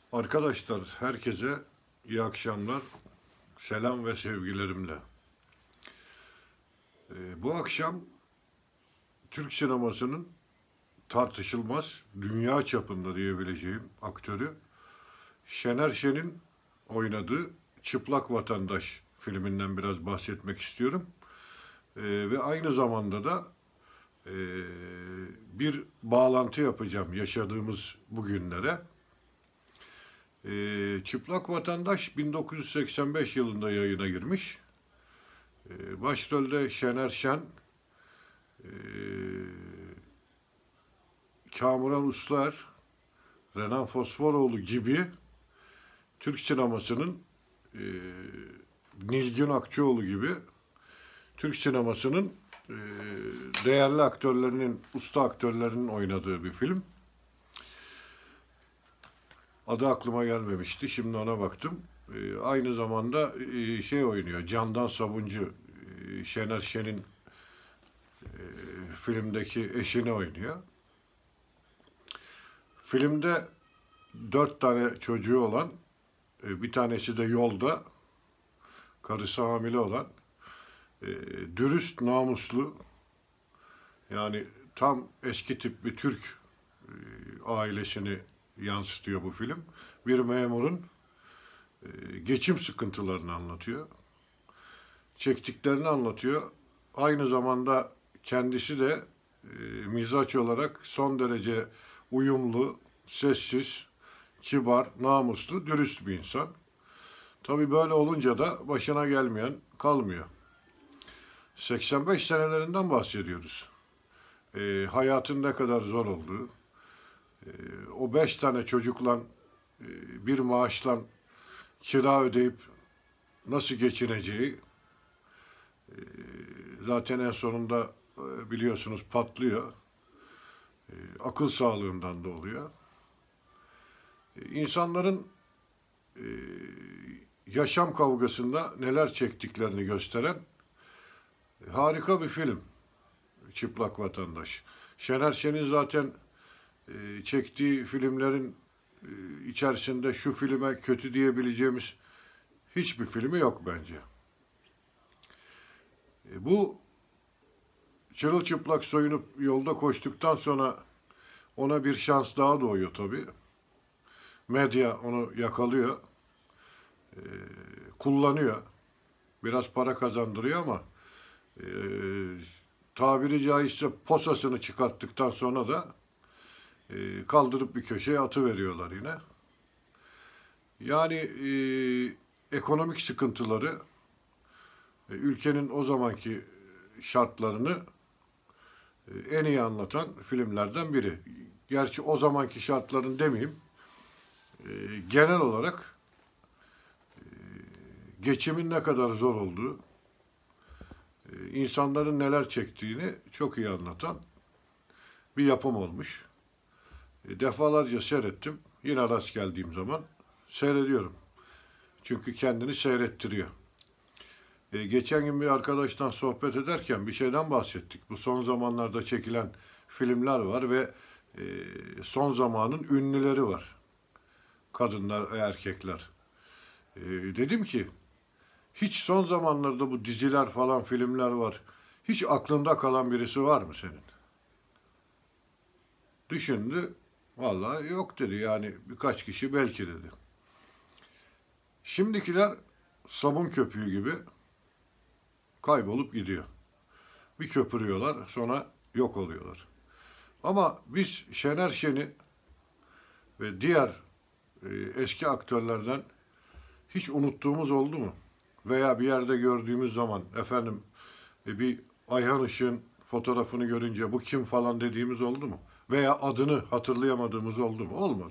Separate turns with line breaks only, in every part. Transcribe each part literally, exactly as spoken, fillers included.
Arkadaşlar herkese iyi akşamlar, selam ve sevgilerimle. Ee, bu akşam Türk sinemasının tartışılmaz, dünya çapında diyebileceğim aktörü Şener Şen'in oynadığı Çıplak Vatandaş filminden biraz bahsetmek istiyorum. Ee, ve aynı zamanda da e, bir bağlantı yapacağım yaşadığımız bugünlere. Ee, Çıplak Vatandaş bin dokuz yüz seksen beş yılında yayına girmiş. Ee, başrolde Şener Şen, e, Kamuran Uslar, Renan Fosforoğlu gibi Türk sinemasının, e, Nilgün Akçoğlu gibi Türk sinemasının e, değerli aktörlerinin, usta aktörlerinin oynadığı bir film. Adı aklıma gelmemişti. Şimdi ona baktım. Ee, aynı zamanda e, şey oynuyor. Candan Sabuncu, e, Şener Şen'in e, filmdeki eşini oynuyor. Filmde dört tane çocuğu olan, e, bir tanesi de yolda, karısı hamile olan, e, dürüst, namuslu, yani tam eski tip bir Türk e, ailesini yansıtıyor bu film. Bir memurun e, geçim sıkıntılarını anlatıyor. Çektiklerini anlatıyor. Aynı zamanda kendisi de e, mizaç olarak son derece uyumlu, sessiz, kibar, namuslu, dürüst bir insan. Tabii böyle olunca da başına gelmeyen kalmıyor. seksen beş senelerinden bahsediyoruz. E, hayatın ne kadar zor olduğu, e, o beş tane çocukla e, bir maaşla kira ödeyip nasıl geçineceği, e, zaten en sonunda e, biliyorsunuz patlıyor. E, akıl sağlığından da oluyor. E, insanların e, yaşam kavgasında neler çektiklerini gösteren e, harika bir film. Çıplak Vatandaş. Şener Şen'in zaten e, çektiği filmlerin e, içerisinde şu filme kötü diyebileceğimiz hiçbir filmi yok bence. E, bu çırılçıplak soyunup yolda koştuktan sonra ona bir şans daha doğuyor tabii. Medya onu yakalıyor, e, kullanıyor. Biraz para kazandırıyor ama e, tabiri caizse posasını çıkarttıktan sonra da e, kaldırıp bir köşeye atıveriyorlar yine. Yani e, ekonomik sıkıntıları, e, ülkenin o zamanki şartlarını e, en iyi anlatan filmlerden biri. Gerçi o zamanki şartların demeyeyim, e, genel olarak e, geçimin ne kadar zor olduğu, e, insanların neler çektiğini çok iyi anlatan bir yapım olmuş. E, defalarca seyrettim. Yine rast geldiğim zaman seyrediyorum. Çünkü kendini seyrettiriyor. E, geçen gün bir arkadaştan sohbet ederken bir şeyden bahsettik. Bu son zamanlarda çekilen filmler var ve e, son zamanın ünlüleri var. Kadınlar, erkekler. E, dedim ki, hiç son zamanlarda bu diziler falan filmler var. Hiç aklında kalan birisi var mı senin? Düşündü. Vallahi yok dedi. Yani birkaç kişi belki dedi. Şimdikiler sabun köpüğü gibi kaybolup gidiyor. Bir köpürüyorlar, sonra yok oluyorlar. Ama biz Şener Şen'i ve diğer e, eski aktörlerden hiç unuttuğumuz oldu mu? Veya bir yerde gördüğümüz zaman efendim e, bir Ayhan Işık'ın fotoğrafını görünce bu kim falan dediğimiz oldu mu? Veya adını hatırlayamadığımız oldu mu? Olmadı.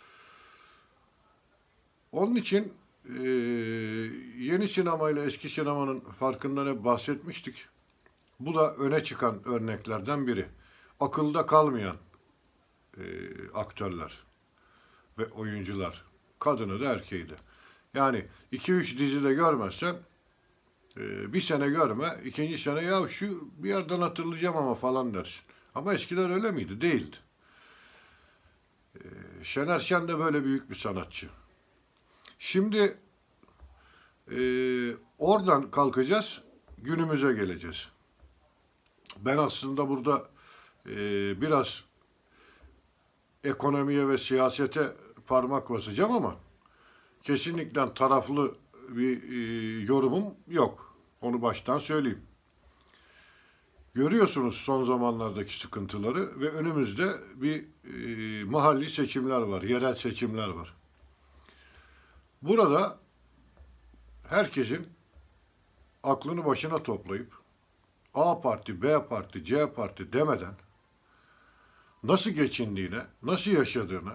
Onun için e, yeni sinema ile eski sinemanın farkından hep bahsetmiştik. Bu da öne çıkan örneklerden biri. Akılda kalmayan e, aktörler ve oyuncular. Kadını da erkeği de. Yani iki üç dizide görmezsen e, bir sene görme, ikinci sene ya şu bir yerden hatırlayacağım ama falan dersin. Ama eskiler öyle miydi? Değildi. E, Şener Şen de böyle büyük bir sanatçı. Şimdi e, oradan kalkacağız, günümüze geleceğiz. Ben aslında burada e, biraz ekonomiye ve siyasete parmak basacağım ama kesinlikle taraflı bir e, yorumum yok. Onu baştan söyleyeyim. Görüyorsunuz son zamanlardaki sıkıntıları ve önümüzde bir e, mahalli seçimler var, yerel seçimler var. Burada herkesin aklını başına toplayıp A parti, B parti, C parti demeden nasıl geçindiğine, nasıl yaşadığına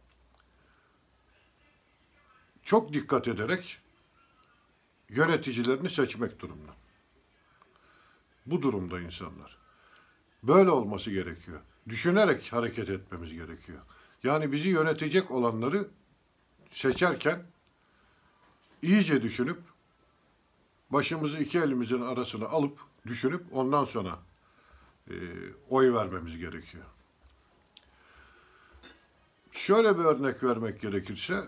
çok dikkat ederek yöneticilerini seçmek durumunda. Bu durumda insanlar. Böyle olması gerekiyor. Düşünerek hareket etmemiz gerekiyor. Yani bizi yönetecek olanları seçerken iyice düşünüp başımızı iki elimizin arasına alıp düşünüp ondan sonra e, oy vermemiz gerekiyor. Şöyle bir örnek vermek gerekirse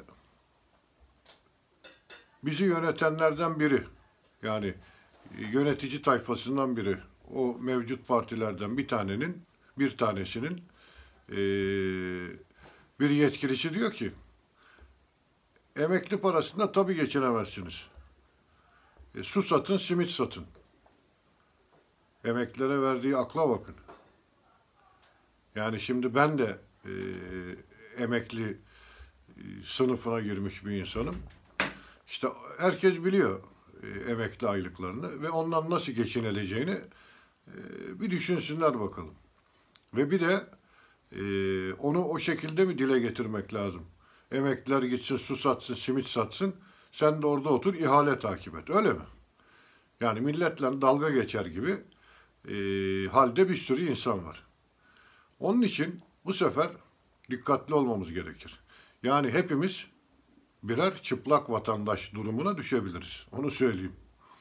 bizi yönetenlerden biri, yani yönetici tayfasından biri, o mevcut partilerden bir tanenin, bir tanesinin e, bir yetkilisi diyor ki emekli parasında tabii geçinemezsiniz. E, su satın, simit satın. Emeklilere verdiği akla bakın. Yani şimdi ben de e, emekli e, sınıfına girmiş bir insanım. İşte herkes biliyor e, emekli aylıklarını ve ondan nasıl geçinileceğini e, bir düşünsünler bakalım. Ve bir de e, onu o şekilde mi dile getirmek lazım? Emekliler gitsin, su satsın, simit satsın, sen de orada otur, ihale takip et. Öyle mi? Yani milletle dalga geçer gibi e, halde bir sürü insan var. Onun için bu sefer dikkatli olmamız gerekir. Yani hepimiz birer çıplak vatandaş durumuna düşebiliriz. Onu söyleyeyim.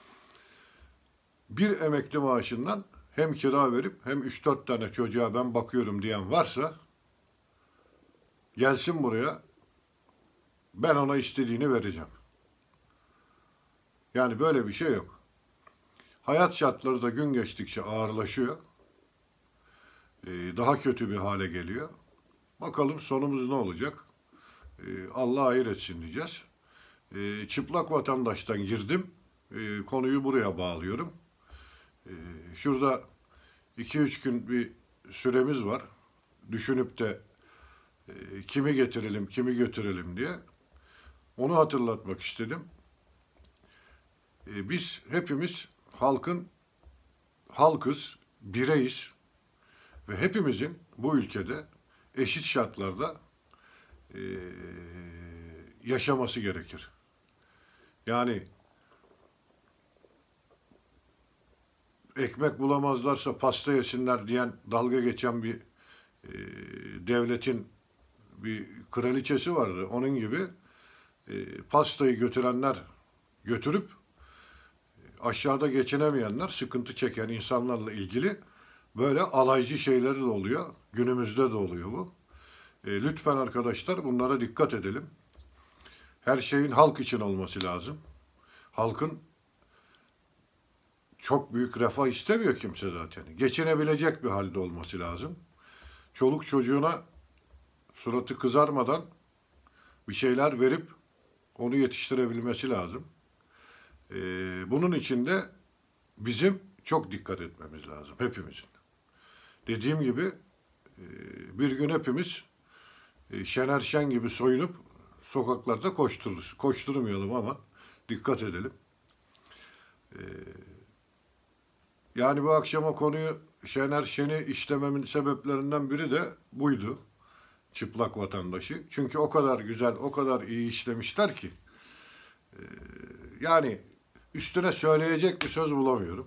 Bir emekli maaşından hem kira verip hem üç dört tane çocuğa ben bakıyorum diyen varsa gelsin buraya, ben ona istediğini vereceğim. Yani böyle bir şey yok. Hayat şartları da gün geçtikçe ağırlaşıyor. Ee, daha kötü bir hale geliyor. Bakalım sonumuz ne olacak? Ee, Allah hayır etsin diyeceğiz. Ee, çıplak vatandaştan girdim. Ee, konuyu buraya bağlıyorum. Ee, şurada iki üç gün bir süremiz var. Düşünüp de e, kimi getirelim, kimi götürelim diye. Onu hatırlatmak istedim. Ee, biz hepimiz halkın halkız, bireyiz ve hepimizin bu ülkede eşit şartlarda e, yaşaması gerekir. Yani ekmek bulamazlarsa pasta yesinler diyen, dalga geçen bir e, devletin bir kraliçesi vardı. Onun gibi e, pastayı götürenler götürüp aşağıda geçinemeyenler, sıkıntı çeken insanlarla ilgili böyle alaycı şeyleri de oluyor. Günümüzde de oluyor bu. E, lütfen arkadaşlar bunlara dikkat edelim. Her şeyin halk için olması lazım. Halkın çok büyük refah istemiyor kimse zaten. Geçinebilecek bir halde olması lazım. Çoluk çocuğuna suratı kızarmadan bir şeyler verip onu yetiştirebilmesi lazım. Ee, bunun için de bizim çok dikkat etmemiz lazım hepimizin. Dediğim gibi e, bir gün hepimiz e, Şener Şen gibi soyunup sokaklarda koştururuz. Koşturmayalım ama dikkat edelim. Ee, yani bu akşama konuyu Şener Şen'i işlememin sebeplerinden biri de buydu. Çıplak vatandaşı. Çünkü o kadar güzel, o kadar iyi işlemişler ki. Ee, yani üstüne söyleyecek bir söz bulamıyorum.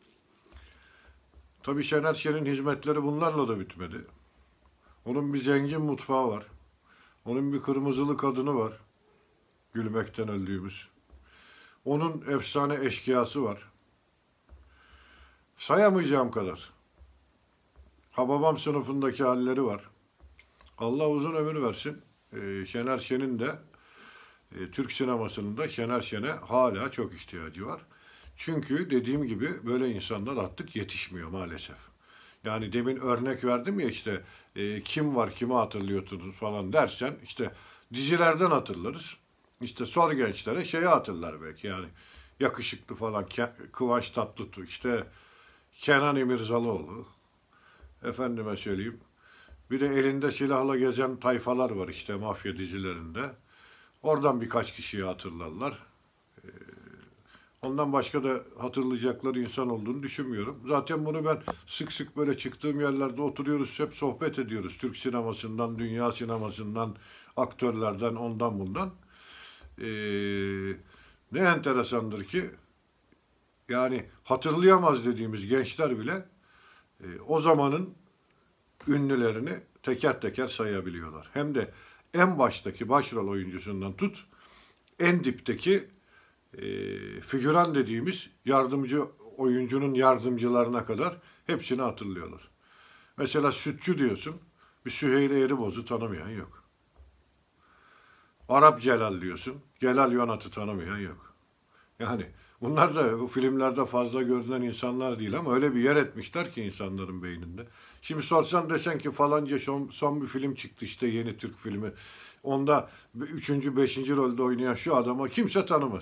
Tabii Şener Şen'in hizmetleri bunlarla da bitmedi. Onun bir zengin mutfağı var. Onun bir kırmızılı kadını var. Gülmekten öldüğümüz. Onun efsane eşkıyası var. Sayamayacağım kadar. Hababam sınıfındaki halleri var. Allah uzun ömür versin. e, Şener Şen'in de e, Türk sinemasının da Şener Şen'e hala çok ihtiyacı var. Çünkü dediğim gibi böyle insanlar artık yetişmiyor maalesef. Yani demin örnek verdim ya işte e, kim var kimi hatırlıyorsunuz falan dersen işte dizilerden hatırlarız. İşte sor gençlere şeyi hatırlar belki yani yakışıklı falan Ke- Kıvanç Tatlıtuğ işte Kenan İmirzalıoğlu efendime söyleyeyim. Bir de elinde silahla gezen tayfalar var işte mafya dizilerinde. Oradan birkaç kişiyi hatırlarlar. Ondan başka da hatırlayacakları insan olduğunu düşünmüyorum. Zaten bunu ben sık sık böyle çıktığım yerlerde oturuyoruz, hep sohbet ediyoruz. Türk sinemasından, dünya sinemasından, aktörlerden, ondan bundan. Ee, Ne enteresandır ki, yani hatırlayamaz dediğimiz gençler bile e, o zamanın ünlülerini teker teker sayabiliyorlar. Hem de en baştaki başrol oyuncusundan tut, en dipteki e, figüran dediğimiz yardımcı oyuncunun yardımcılarına kadar hepsini hatırlıyorlar. Mesela Sütçü diyorsun, bir Süheyl Eğriboz'u tanımayan yok. Arap Celal diyorsun, Celal Yonat'ı tanımayan yok. Yani bunlar da bu filmlerde fazla görülen insanlar değil ama öyle bir yer etmişler ki insanların beyninde. Şimdi sorsan desen ki falanca son, son bir film çıktı işte yeni Türk filmi. Onda üçüncü, beşinci rolde oynayan şu adamı kimse tanımaz.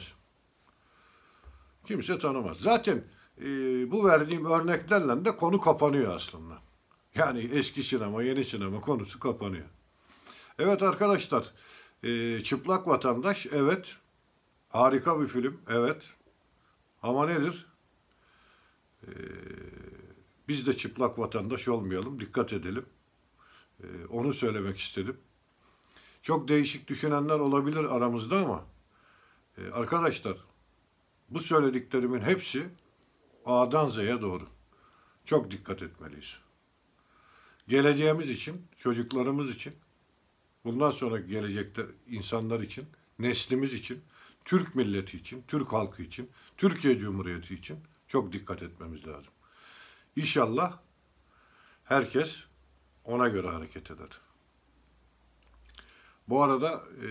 Kimse tanımaz. Zaten e, bu verdiğim örneklerle de konu kapanıyor aslında. Yani eski sinema, yeni sinema konusu kapanıyor. Evet arkadaşlar, e, Çıplak Vatandaş, evet, harika bir film, evet. Ama nedir? E, Biz de çıplak vatandaş olmayalım, dikkat edelim. E, onu söylemek istedim. Çok değişik düşünenler olabilir aramızda ama e, arkadaşlar, bu söylediklerimin hepsi A'dan Z'ye doğru. Çok dikkat etmeliyiz. Geleceğimiz için, çocuklarımız için, bundan sonra gelecekte insanlar için, neslimiz için, Türk milleti için, Türk halkı için, Türkiye Cumhuriyeti için çok dikkat etmemiz lazım. İnşallah herkes ona göre hareket eder. Bu arada e,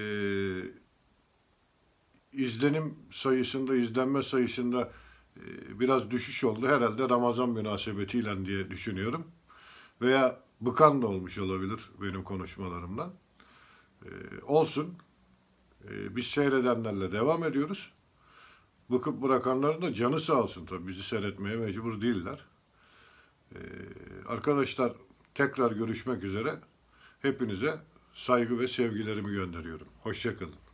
izlenim sayısında, izlenme sayısında e, biraz düşüş oldu. Herhalde Ramazan münasebetiyle diye düşünüyorum. Veya bıkan da olmuş olabilir benim konuşmalarımdan. E, olsun. E, biz seyredenlerle devam ediyoruz. Bıkıp bırakanların da canı sağ olsun tabii. Bizi seyretmeye mecbur değiller. E, Arkadaşlar tekrar görüşmek üzere. Hepinize saygı ve sevgilerimi gönderiyorum. Hoşça kalın.